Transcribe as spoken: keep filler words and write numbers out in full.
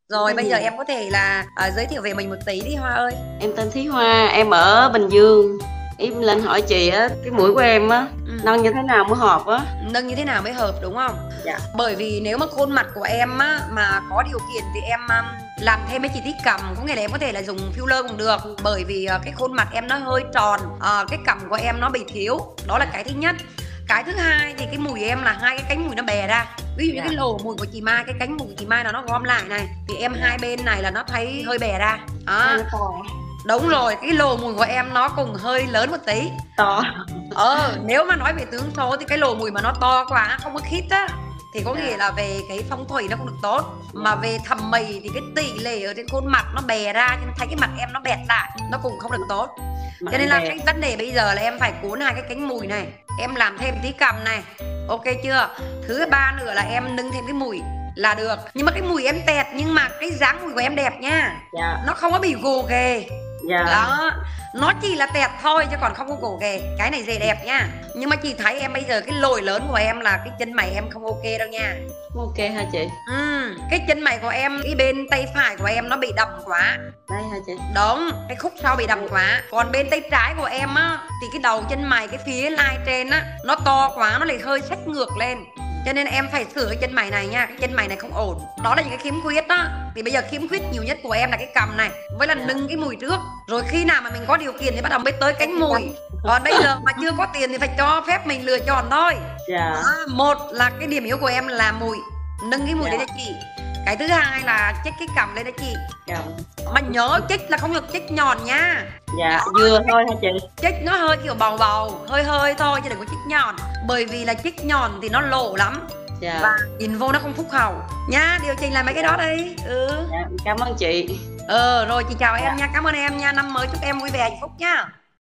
Rồi Có bây gì giờ ạ? em có thể là à, giới thiệu về mình một tí đi Hoa ơi. Em tên Thúy Hoa, em ở Bình Dương. Em lên hỏi chị á, cái mũi của em á, Ừ. nâng như thế nào mới hợp á? Nâng như thế nào mới hợp đúng không? Dạ. Bởi vì nếu mà khuôn mặt của em á, mà có điều kiện thì em um, làm thêm mấy chi tiết cằm, có nghĩa là em có thể là dùng filler cũng được. Bởi vì uh, cái khuôn mặt em nó hơi tròn, uh, cái cằm của em nó bị thiếu. Đó là cái thứ nhất. Cái thứ hai thì cái mũi em là hai cái cánh mũi nó bè ra. Ví dụ như Dạ. cái lỗ mũi của chị Mai, cái cánh mũi của chị Mai là nó gom lại này, thì em Dạ. hai bên này là nó thấy hơi bè ra. Hai Đó. nó to. Đúng rồi, cái lỗ mũi của em nó cũng hơi lớn một tí. To. Ờ, nếu mà nói về tướng số thì cái lỗ mũi mà nó to quá, không có khít á, thì có Dạ. nghĩa là về cái phong thủy nó không được tốt. Mà về thẩm mỹ thì cái tỷ lệ ở trên khuôn mặt nó bè ra, cho nên thấy cái mặt em nó bẹt lại, nó cũng không được tốt. Mặt Cho nên là bè. cái vấn đề bây giờ là em phải cuốn hai cái cánh mũi này, em làm thêm tí cằm này, ok chưa? Thứ ba nữa là em nâng thêm cái mũi là được. Nhưng mà cái mũi em tẹt, nhưng mà cái dáng mũi của em đẹp nha. Dạ. Nó không có bị gồ ghề. Dạ. Đó, nó chỉ là tẹt thôi chứ còn không có gồ ghề. Cái này dễ đẹp nha. Nhưng mà chị thấy em bây giờ cái lồi lớn của em là cái chân mày em không ok đâu nha. Ok hả chị? Ừ, cái chân mày của em, cái bên tay phải của em nó bị đậm quá. Đây hả chị? Đúng, cái khúc sau bị đậm quá. Còn bên tay trái của em á, thì cái đầu chân mày, cái phía lai trên á, nó to quá, nó lại hơi xách ngược lên. Cho nên em phải sửa cái chân mày này nha. Cái chân mày này không ổn. Đó là những cái khiếm khuyết đó. Thì bây giờ khiếm khuyết nhiều nhất của em là cái cằm này, với là nâng cái mũi trước. Rồi khi nào mà mình có điều kiện thì bắt đầu mới tới cánh mũi. Còn bây giờ mà chưa có tiền thì phải cho phép mình lựa chọn thôi. Dạ. À, một là cái điểm yếu của em là mũi, nâng cái mũi Dạ. lên cho chị. Cái thứ hai là chích cái cằm lên cho chị. Dạ. Mà nhớ chích là không được chích nhọn nha. Dạ, vừa thôi hả chị? Chích nó hơi kiểu bầu bầu, hơi hơi thôi chứ đừng có chích nhọn. Bởi vì là chích nhọn thì nó lộ lắm. Dạ. Và nhìn vô nó không phúc hậu nha. Điều chỉnh lại mấy cái đó đi. Ừ. Dạ, cảm ơn chị. Ờ rồi chị chào em Dạ. nha. Cảm ơn em nha. Năm mới chúc em vui vẻ hạnh phúc nha.